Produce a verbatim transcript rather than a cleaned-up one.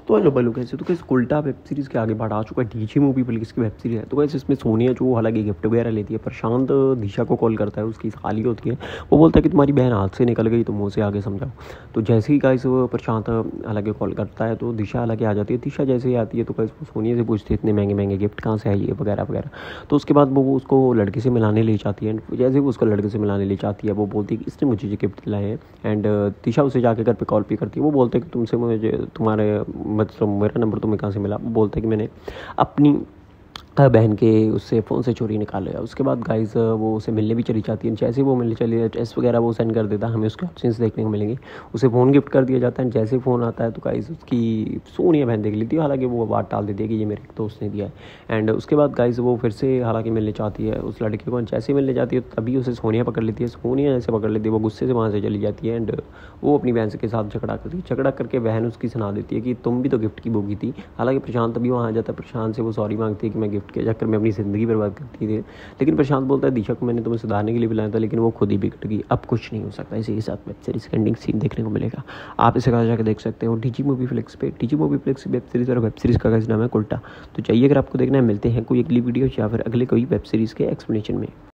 तो हेलो भाई लोग, कैसे तो कैसे उल्टा वेब सीरीज़ के आगे बढ़ा चुका है डीजे मूवी पुलिस की वेब सीरीज़ है। तो कैसे इसमें सोनिया जो हालांकि गिफ्ट वगैरह लेती है, प्रशांत दिशा को कॉल करता है, उसकी साली होती है। वो बोलता है कि तुम्हारी बहन हाथ से निकल गई, तुम उसे आगे समझाओ। तो जैसे ही गाइस वो प्रशांत हालांकि कॉल करता है तो दिशा हालांकि आ जाती है। दिशा जैसे ही आती है तो गाइस वो सोनिया से पूछती है इतने महंगे महंगे गिफ्ट कहाँ से आई है वगैरह वगैरह। तो उसके बाद वो उसको लड़के से मिलाने ले जाती है। जैसे ही वो उसको लड़के से मिलाने ले जाती है वो बोलती है कि इसने मुझे ये गिफ्ट दिलाए हैं। एंड दिशा उसे जाके घर पे कॉल पे करती है। वो बोलते हैं कि तुमसे मुझे तुम्हारे मतलब मेरा नंबर तुम्हें कहाँ से मिला। वो बोलते हैं कि मैंने अपनी बहन के उससे फ़ोन से चोरी निकाल लिया। उसके बाद गाइस वो उसे मिलने भी चली जाती है। जैसे वो मिलने चली टेस्ट वगैरह वो सेंड कर देता है, हमें उसके ऑप्शंस देखने को मिलेंगे। उसे फ़ोन गिफ्ट कर दिया जाता है। जैसे फ़ोन आता है तो गाइस उसकी सोनिया बहन देख लेती है। हालांकि वो बात टाल देती है कि ये मेरे दोस्त ने दिया है। एंड उसके बाद गाइस वो फिर से हालांकि मिलने चाहती है उस लड़के को। जैसे मिलने जाती है तभी उसे सोनिया पकड़ लेती है। सोनिया जैसे पकड़ लेती है वो गुस्से से वहाँ से चली जाती है। एंड वो अपनी बहन के साथ झगड़ा करती है। झगड़ा करके बहन उसकी सुना देती है कि तुम भी तो गिफ्ट की बोगी थी। हालांकि प्रशांत तभी वहाँ आ जाता है। प्रशांत से वो सॉरी मांगती है कि मैं गिफ्ट के चक्कर में अपनी ज़िंदगी बर्बाद करती थी। लेकिन प्रशांत बोलता है दिशा को मैंने तुम्हें सुधारने के लिए बुलाया था, लेकिन वो खुद ही बिगड़ गई। अब कुछ नहीं हो सकता। इसी के साथ वेब सीरीज का एंडिंग सीन देखने को मिलेगा। आप इसे कहा जाकर देख सकते हो डीजी मूवी फ्लिक्स पे। DG movie flix web series और वेब सीरीज़ का नाम है उल्टा। तो चाहिए अगर आपको देखना है, मिलते हैं कोई अगली वीडियो या फिर अगले कोई वेब सीरीज़ के एक्सप्लेनेशन में।